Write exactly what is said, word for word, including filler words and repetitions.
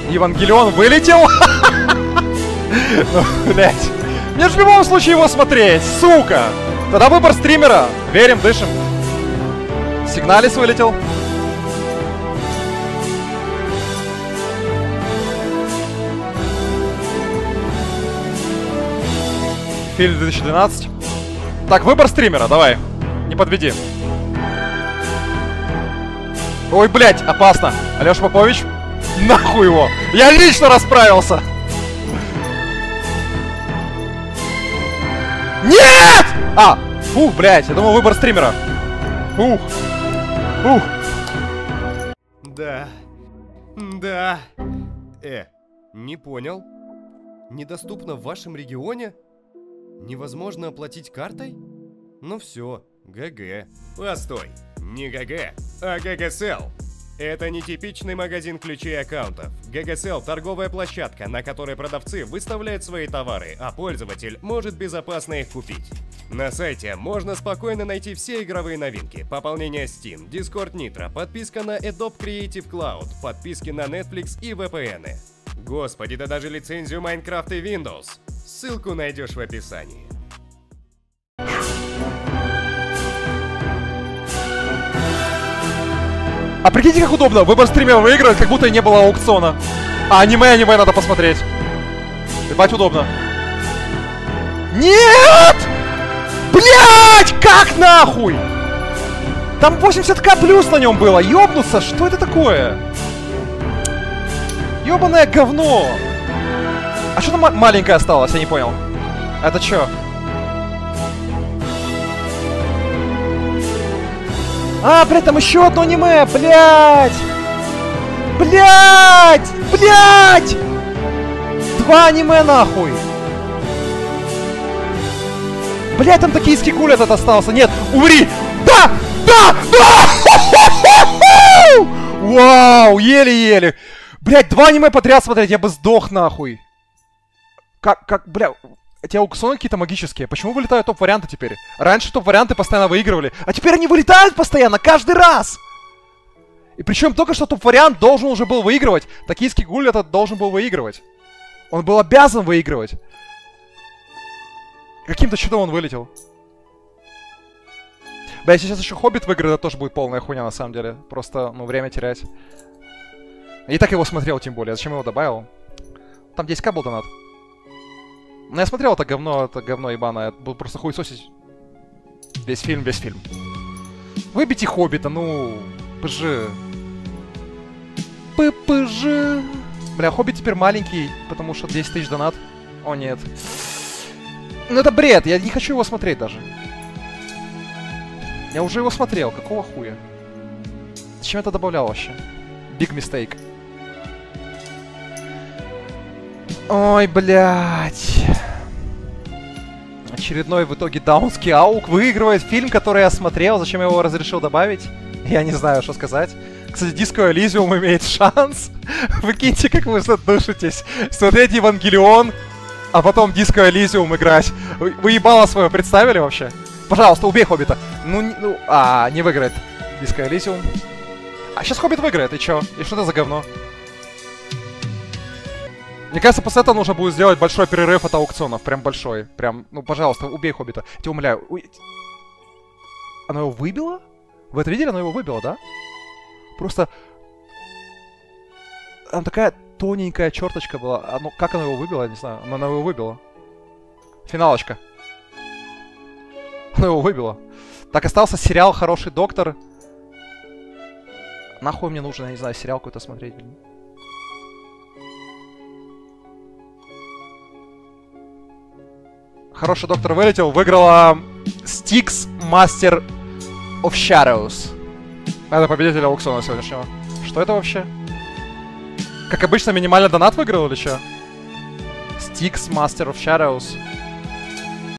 Евангелион вылетел. Блять. Мне же в любом случае его смотреть, сука. Тогда выбор стримера. Верим, дышим. Сигналис вылетел. Фильм две тысячи двенадцать. Так, выбор стримера, давай. Не подведи. Ой, блядь, опасно. Алёша Попович. Нахуй его. Я лично расправился. Нет! А, фух, блядь, я думал выбор стримера. Фух. Фух. Да. Да. Э, не понял. Недоступно в вашем регионе? Невозможно оплатить картой? Ну все, ГГ. Постой, не ГГ, а ГГСЛ. Это не типичный магазин ключей и аккаунтов. ГГСЛ – торговая площадка, на которой продавцы выставляют свои товары, а пользователь может безопасно их купить. На сайте можно спокойно найти все игровые новинки, пополнение Steam, Discord Nitro, подписка на Adobe Creative Cloud, подписки на Netflix и ви пи эн. Господи, да даже лицензию Minecraft и Windows. Ссылку найдешь в описании. А прикиньте, как удобно. Выбор стримера выигрывает, как будто и не было аукциона. А аниме, аниме надо посмотреть. Ебать, удобно. Нет! Блять! Как нахуй? Там восемьдесят ка плюс на нем было. Ёбнуться, что это такое? Ёбаное говно. А что там ма маленькое осталось? Я не понял. Это чё? А, блядь, там еще одно аниме, блядь! Блядь! Блядь! Два аниме, нахуй! Блядь, там токийский гуль этот остался. Нет, умри! Да! Да! Да! Вау, еле-еле! Блядь, два аниме подряд смотреть, я бы сдох, нахуй! Как, как, бля... Эти аукционы какие-то магические. Почему вылетают топ-варианты теперь? Раньше топ-варианты постоянно выигрывали, а теперь они вылетают постоянно, каждый раз! И причем только что топ-вариант должен уже был выигрывать. Токийский гуль этот должен был выигрывать. Он был обязан выигрывать. Каким-то чудом он вылетел. Бля, если сейчас еще Хоббит выиграет, это тоже будет полная хуйня на самом деле. Просто, ну, время терять. И так его смотрел, тем более. Зачем его добавил? Там десять ка был донат. Ну, я смотрел это говно, это говно ебаное. Это был просто хуесосить весь фильм, весь фильм. Выбейте Хоббита, ну... ПЖ. ППЖ. Бля, Хоббит теперь маленький, потому что десять тысяч донат. О, нет. Ну, это бред, я не хочу его смотреть даже. Я уже его смотрел, какого хуя? Зачем это добавлял вообще? Big mistake. Ой, блядь. Очередной в итоге даунский аук выигрывает фильм, который я смотрел. Зачем я его разрешил добавить? Я не знаю, что сказать. Кстати, Disco Elysium имеет шанс. Выкиньте, как вы задушитесь. Смотреть Евангелион, а потом Disco Elysium играть. Вы, вы ебало свое представили вообще? Пожалуйста, убей Хоббита. Ну, ну, а, не выиграет Disco Elysium. А сейчас Хоббит выиграет, и чё? И что это за говно? Мне кажется, после этого нужно будет сделать большой перерыв от аукционов. Прям большой. Прям, ну, пожалуйста, убей Хоббита. Я тебя умоляю. Уй... Оно его выбило? Вы это видели? Оно его выбило, да? Просто... Там такая тоненькая черточка была. Оно... Как оно его выбило? Я не знаю. Но оно его выбило. Финалочка. Оно его выбило. Так, остался сериал «Хороший доктор». Нахуй мне нужно, я не знаю, сериал какой-то смотреть, блин. Хороший доктор вылетел, выиграла Styx Master of Shadows. Это победитель аукциона сегодняшнего. Что это вообще? Как обычно, минимальный донат выиграл или что? Styx Master of Shadows.